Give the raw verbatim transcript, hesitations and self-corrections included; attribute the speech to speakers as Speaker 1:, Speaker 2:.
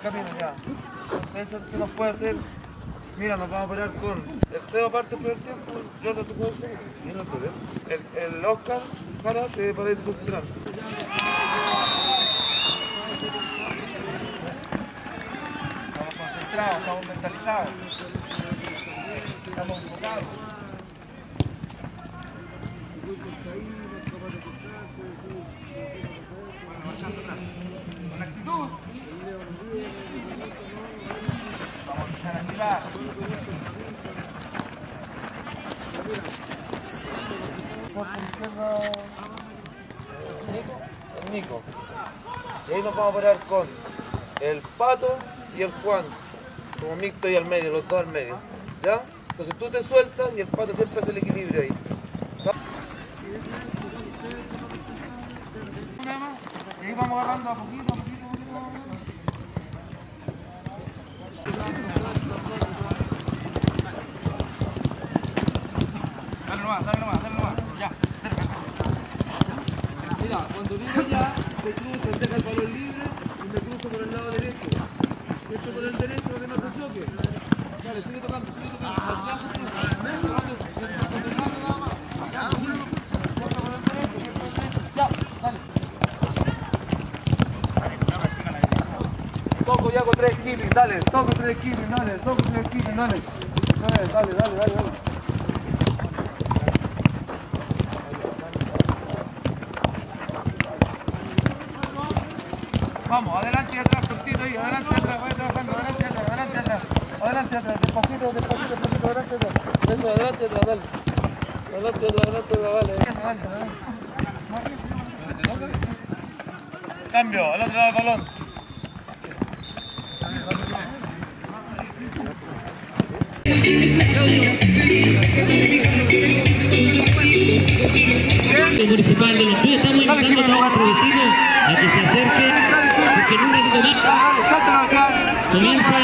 Speaker 1: camino ya. Entonces eso que nos puede hacer. Mira, nos vamos a parar con el Seba parte por el tiempo, yo no te puedo decir. El, el Oscar, cara, te para ir central. Estamos concentrados, estamos mentalizados. Estamos enfocados. Con actitud. Vamos a empezar a activar. Por izquierda, Nico, el Nico. Y ahí nos vamos a parar con el Pato y el Juan, como mixto y al medio, los dos al medio. ¿Ya? Entonces tú te sueltas y el Pato siempre hace el equilibrio ahí. Y ahí vamos agarrando a poquito, a poquito, a poquito. Dale nomás, dale nomás, dale nomás. Ya, cerca. Mira, cuando digo ya, se cruza, deja el balón libre y me cruzo por el lado derecho. Siempre por el derecho para que no se choque. Dale, sigue tocando, sigue tocando. Ya se cruza. Ya, dale. Toco ya con tres kilos, dale, toco tres kilos, dale, toco tres kilos, dale. Dale, dale, dale, dale, dale. Vamos, adelante y atrás, cortito ahí, adelante y atrás, voy trabajando, adelante y atrás, adelante y atrás, adelante y atrás, despacito, despacito, despacito, adelante y atrás. Eso, adelante y atrás, dale. Adelante y atrás, adelante y atrás, dale. Adelante, adelante. Cambio, al otro lado del balón.
Speaker 2: Municipal de Los Píos, estamos invitando a todos nuestros vecinos a que se acerquen, porque en un ratito más comienza